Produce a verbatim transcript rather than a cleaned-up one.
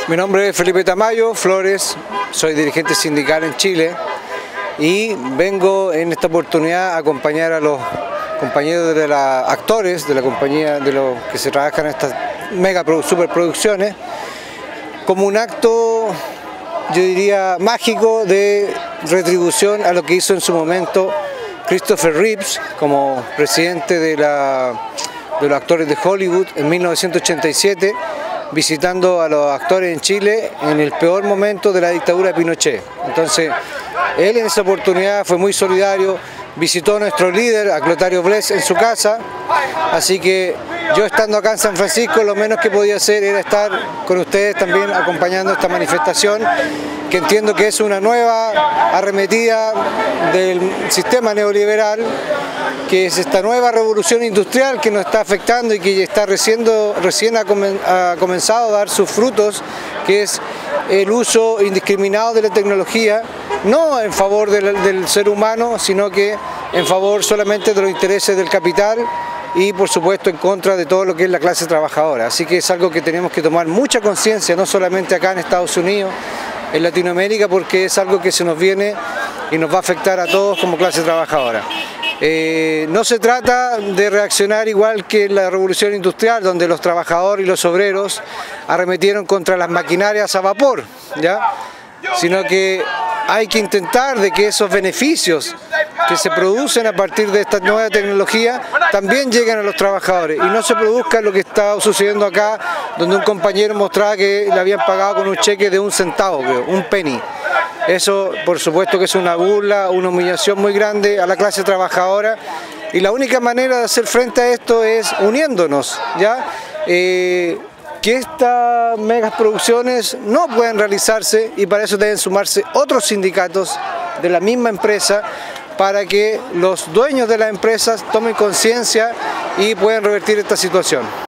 Mi nombre es Felipe Tamayo Flores, soy dirigente sindical en Chile y vengo en esta oportunidad a acompañar a los compañeros de los actores de la compañía de los que se trabajan en estas mega superproducciones como un acto, yo diría, mágico de retribución a lo que hizo en su momento Christopher Reeves como presidente de, la, de los actores de Hollywood en mil novecientos ochenta y siete, visitando a los actores en Chile en el peor momento de la dictadura de Pinochet. Entonces, él en esa oportunidad fue muy solidario, visitó a nuestro líder, a Clotario Blest, en su casa, así que yo estando acá en San Francisco, lo menos que podía hacer era estar con ustedes también acompañando esta manifestación, que entiendo que es una nueva arremetida del sistema neoliberal, que es esta nueva revolución industrial que nos está afectando y que está recién, recién ha, comen, ha comenzado a dar sus frutos, que es el uso indiscriminado de la tecnología, no en favor del, del ser humano, sino que en favor solamente de los intereses del capital y por supuesto en contra de todo lo que es la clase trabajadora. Así que es algo que tenemos que tomar mucha conciencia, no solamente acá en Estados Unidos, en Latinoamérica, porque es algo que se nos viene y nos va a afectar a todos como clase trabajadora. Eh, no se trata de reaccionar igual que en la revolución industrial, donde los trabajadores y los obreros arremetieron contra las maquinarias a vapor, ¿ya? Sino que hay que intentar de que esos beneficios que se producen a partir de esta nueva tecnología también lleguen a los trabajadores y no se produzca lo que está sucediendo acá, donde un compañero mostraba que le habían pagado con un cheque de un centavo, creo, un penny. Eso por supuesto que es una burla, una humillación muy grande a la clase trabajadora y la única manera de hacer frente a esto es uniéndonos, ¿ya? Eh, que estas megas producciones no pueden realizarse y para eso deben sumarse otros sindicatos de la misma empresa para que los dueños de las empresas tomen conciencia y puedan revertir esta situación.